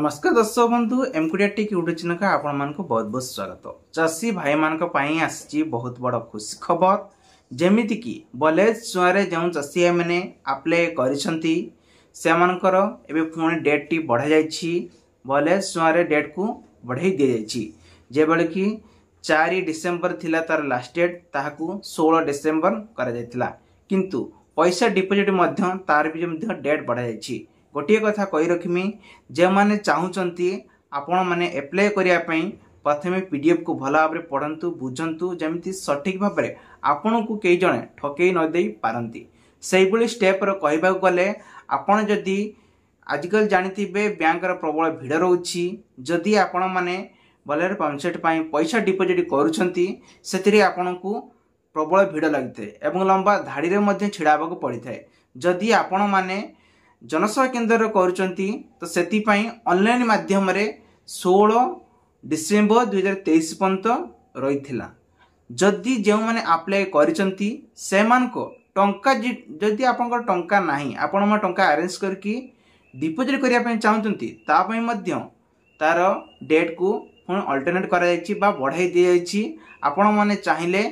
नमस्कार दर्शक बंधु एमकुडिया टेक यूट्यूब चैनल का आपण मान को बहुत बहुत स्वागत। चाषी भाई मान आसी बहुत बड़ खुशी खबर जेमिति की बलेज चुआरे जो चाषी मैंने अप्लाई करिसंती सेमानकर एबे पुणी डेट टी बढ़ा जाइछि। बलेज चुआरे डेट को बढ़ाई दि जाइछि जेबले कि 4 डिसेंबर थिला तार लास्ट डेट ताहाकू 16 डिसेंबर करा जायतिला किंतु पैसा डिपोजिट मध्य तार भी डेट बढ़ा जाइछि। गोटे कथा कही रखमी जे माने चाहूचंती आपण माने अप्लाई करिया पई प्रथमे पीडीएफ को भला भाबरे पढंतु बुझंतु जेमिति सठिक भाबरे आपण को कई जणे ठकेई न देई पारंती। सेही बळी स्टेप रो कहबा गले आपण जदी आजकल जानिथिबे बैंक रो प्रबल भिड़ रहउछि जदी आपण माने बलेर पंपसेट पई पैसा डिपोजिट करूछंती सेतिरे आपण को प्रबल भिड़ लागिथे एवं लंबा धाड़ी रे मध्ये छिड़ाबाक पड़िथाय। जदी आपण माने जनसेवा केन्द्र करुचंती तो सेति पई ऑनलाइन माध्यम रे 16 डिसेंबर 2023 पर्यंत रहिथिला। जदी जे माने अप्लाई करिचंती सेमान को टंका जदी आपनकर टंका नाही आपण म टंका अरेंज करके डिपोजिट करिया पई चाहउचंती ता पई मध्य तार डेट को पुन अल्टरनेट करा जायछि बा बढ़ाई दि जायछि। आपण माने चाहिले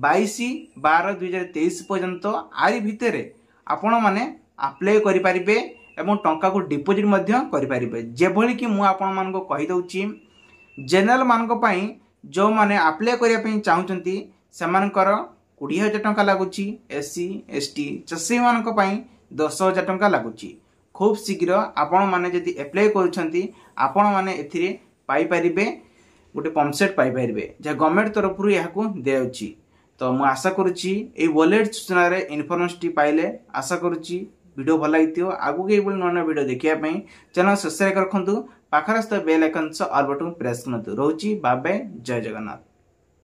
22/12/2023 पर्यंत आरी भितरे आपण माने अप्लाई करि परिबे एवं टंका को डिपोजिट मध्य करि परिबे। जेभली कि मु आपण मान को कहि दउची जनरल मान को पई जो माने अप्लाई करिया पई चाहउचंती सेमानकर 20000 टंका लागुची। एससी एसटी चाषी मान को पई 10000 टंका लागुची। खूब शीघ्र आपण माने जदी अप्लाई करूछंती आपण माने एथिरे पाई परिबे गोटे पंपसेट पाई परिबे जे गवर्नमेंट तरफ रु यहा को देउची। तो मु आशा करूची ए वॉलेट सूचना रे इन्फॉर्मेशन पाइले आशा करूची वीडियो भल लगी आगु के नया वीडियो देखिया चैनल सब्सक्राइब रखु पाखरस्थ bell icon all button press करतु। रोची बाय बाय जय जगन्नाथ।